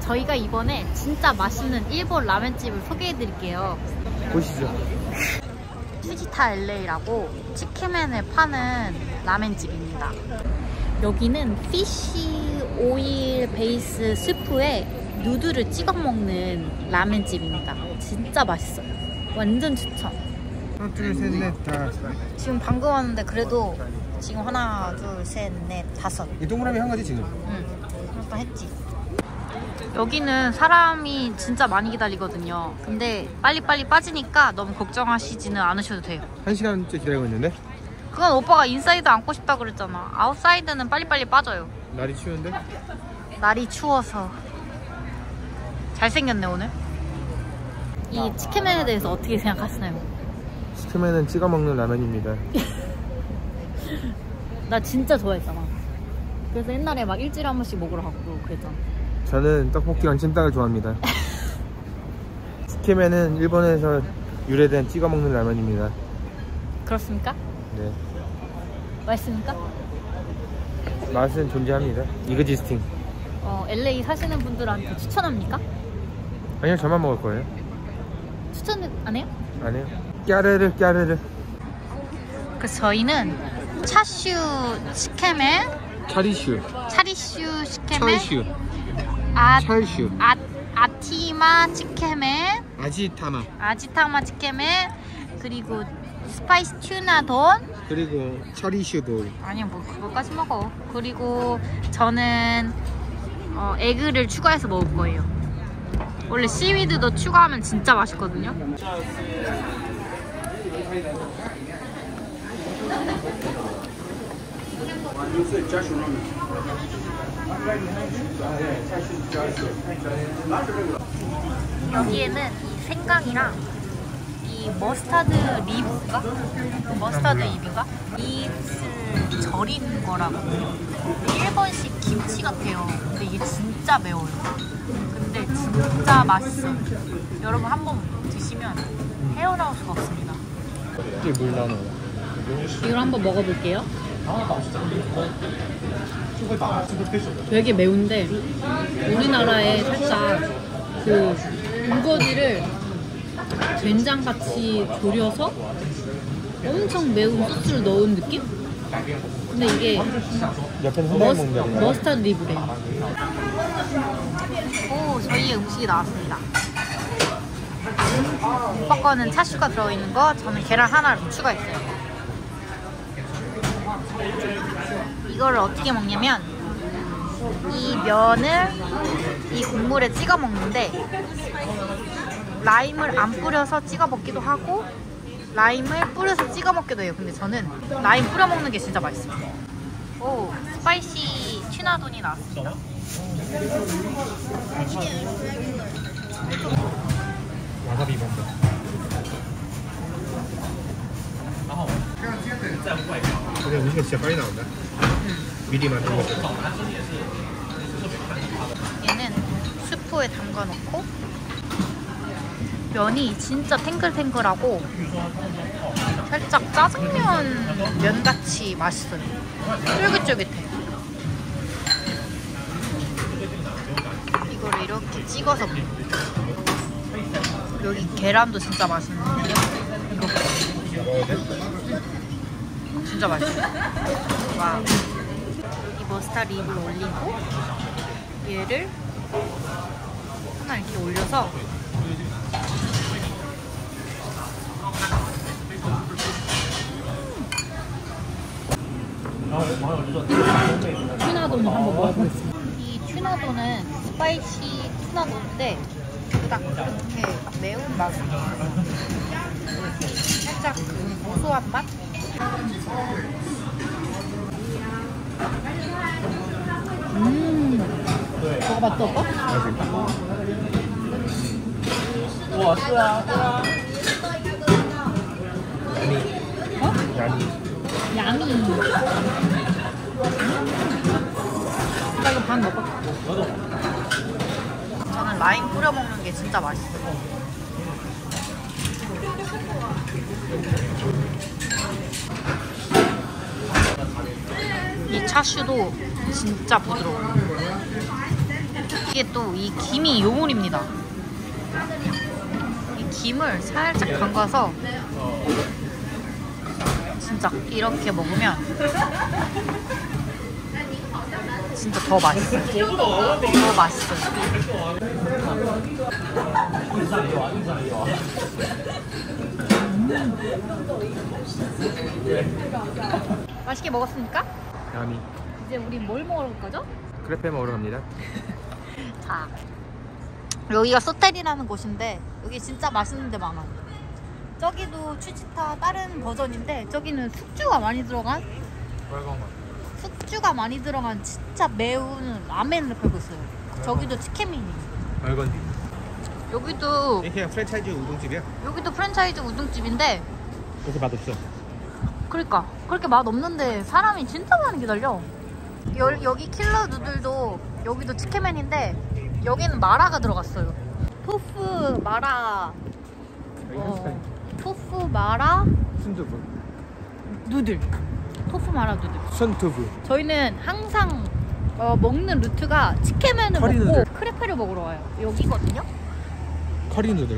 저희가 이번에 진짜 맛있는 일본 라면집을 소개해드릴게요. 보시죠. 푸지타 LA라고 치케맨을 파는 라멘집입니다. 여기는 피쉬 오일 베이스 스프에 누드를 찍어 먹는 라멘집입니다. 진짜 맛있어요. 완전 추천. 하나, 둘, 셋, 넷, 다. 지금 방금 왔는데 그래도 지금 하나, 둘, 셋, 넷, 다섯. 이 동그라미 한 가지 지금. 응, 한번 했지. 여기는 사람이 진짜 많이 기다리거든요. 근데 빨리빨리 빠지니까 너무 걱정하시지는 않으셔도 돼요. 1시간째 기다리고 있는데? 그건 오빠가 인사이드 앉고 싶다 그랬잖아. 아웃사이드는 빨리빨리 빠져요. 날이 추운데? 날이 추워서. 잘생겼네 오늘. 이 치킨맨에 대해서 어떻게 생각하시나요? 치킨맨은 찍어 먹는 라면입니다. 나 진짜 좋아했잖아. 그래서 옛날에 막 일주일에 한 번씩 먹으러 가고 그랬잖아. 저는 떡볶이랑 찜닭을 좋아합니다. 치킨맨은 일본에서 유래된 찍어 먹는 라면입니다. 그렇습니까? 네. 맛있습니까? 맛은 존재합니다. 이그지스팅. LA 사시는 분들한테 추천합니까? 아니요, 저만 먹을 거예요. 추천 안 해요? 안 해요. 까르르. 그래서 저희는 차슈 치케맨, 차리슈. 차리슈 치케맨, 찰슈. 찰슈. 아티마 치케맨, 아지타마 치케맨, 그리고 스파이스 튜나 돈, 그리고 차리슈 돌. 아니야 뭐 그거까지 먹어. 그리고 저는 에그를 추가해서 먹을 거예요. 원래 씨위드도 추가하면 진짜 맛있거든요. 여기에는 이 생강이랑 이 머스타드 립인가? 머스타드 립인가? 립을 절인 거라고. 일본식 김치 같아요. 근데 이게 진짜 매워요. 근데 진짜 맛있어요. 여러분 한번 드시면 헤어나올 수가 없습니다. 이게 물 나눠. 이걸 한번 먹어볼게요. 되게 매운데 우리나라에 살짝 그 우거지를 된장같이 졸여서 엄청 매운 소스를 넣은 느낌? 근데 이게 머스타드 립이래요. 오, 저희의 음식이 나왔습니다. 오빠 거는 차슈가 들어있는 거, 저는 계란 하나를 추가했어요. 이거를 어떻게 먹냐면 이 면을 이 국물에 찍어 먹는데 라임을 안 뿌려서 찍어 먹기도 하고 라임을 뿌려서 찍어 먹기도 해요. 근데 저는 라임 뿌려 먹는 게 진짜 맛있어요. 오, 스파이시 튜나돈이 나왔습니다. 와사비 먼저. 근데 음식은 진짜 빨리 나온다. 미리 만든 것처럼. 얘는 수프에 담가 놓고 면이 진짜 탱글탱글하고 살짝 짜장면 면같이 맛있어요. 쫄깃쫄깃해. 이거를 이렇게 찍어서 여기 계란도 진짜 맛있는데 이렇게 진짜 맛있어. 와. 이 머스타드 립을 올리고 얘를 하나 이렇게 올려서 튜나돈을 한번 먹어보겠습니다. 이 튜나돈은 스파이시 튜나돈인데 딱 이렇게 매운 맛이에요. 살짝 그 고소한 맛? 먹어봤어 오빠? 우와, 쓰야. 야미. 나 이거 반 먹어. 저는 라임 뿌려 먹는 게 진짜 맛있어요. 이 차슈도 진짜 부드러워요. 이게 또 이 김이 요물입니다. 이 김을 살짝 담가서 진짜 이렇게 먹으면 진짜 더 맛있어요. 더 맛있어요. 맛있게 먹었습니까? 야미. 이제 우리 뭘 먹으러 갈 거죠? 크레페 먹으러 갑니다. 자, 여기가 소텔이라는 곳인데 여기 진짜 맛있는 데 많아요. 저기도 추치타 다른 버전인데 저기는 숙주가 많이 들어간 진짜 매운 라멘을 팔고 있어요. 저기도 치케미니. 빨간. 여기도 그냥 프랜차이즈 우동집이야? 여기도 프랜차이즈 우동집인데 그렇게 맛없어. 그러니까 그렇게 맛 없는데 사람이 진짜 많이 기다려. 여기 킬러 누들도 여기도 치케맨인데 여기는 마라가 들어갔어요. 토프 마라 토프 마라 순두부. 누들. 토프 마라 누들. 순두부. 저희는 항상 먹는 루트가 치케맨을 커리 먹고 누들. 크레페를 먹으러 와요. 여기거든요. 커리 누들.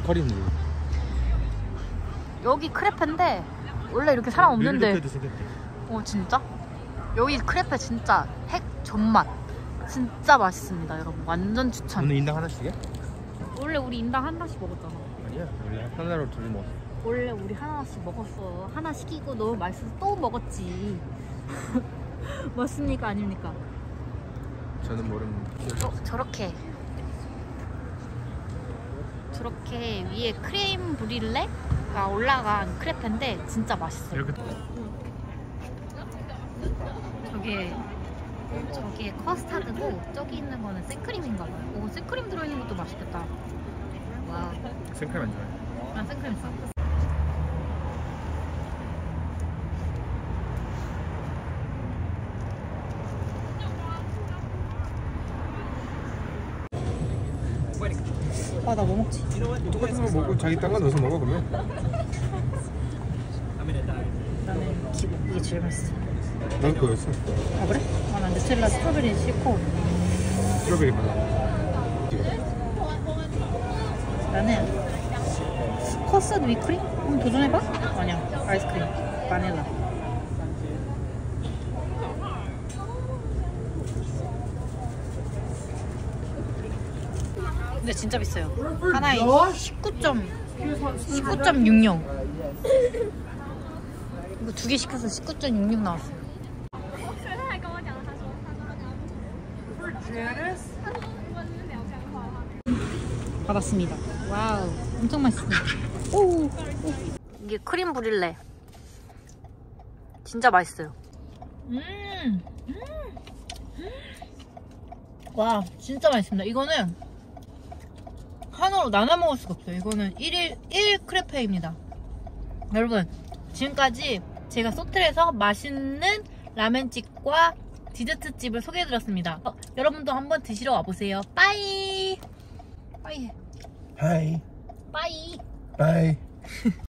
여기 크레페인데 원래 이렇게 사람 없는데 도 생겼대. 진짜? 여기 크레페 진짜 핵 존맛 진짜 맛있습니다 여러분. 완전 추천. 오늘 인당 하나씩이야? 원래 우리 인당 하나씩 먹었잖아. 아니야. 원래 하나로 둘이 먹었어. 원래 우리 하나씩 먹었어. 하나 시키고 너무 맛있어서 또 먹었지. 맞습니까 아닙니까? 저는 모릅니다. 저렇게 위에 크림 브릴레가 올라간 크레페인데 진짜 맛있어요. 이렇게 저게 커스타드고 저기 있는 거는 생크림인가 봐요. 오, 생크림 들어있는 것도 맛있겠다. 와, 생크림 안 좋아해. 난 생크림 있어. 아, 나 뭐 먹지? 똑같은 거 먹고 자기 딴 거 넣어서 먹어 그러면. 나는 이게 제일 맛있어. 난 그거였어. 아, 그래? 아, 난 누텔라 스트로베리 싫고 스트로베리 바나. 나는 커스터드 위크림? 한번 도전해봐? 아니야, 아이스크림 바닐라. 근데 진짜 비싸요. 하나에 19.60 이거 두 개 시켜서 19.66 나왔어요. 받았습니다. 와우, 엄청 맛있어요. 오. 이게 크림 브릴레 진짜 맛있어요. 와, 진짜 맛있습니다. 이거는 하나로 나눠 먹을 수가 없어요. 이거는 1 크레페입니다. 여러분, 지금까지 제가 소텔에서 맛있는 라멘집과 디저트집을 소개해드렸습니다. 여러분도 한번 드시러 와보세요. 빠이. 빠이. 하이. 빠이. 바이.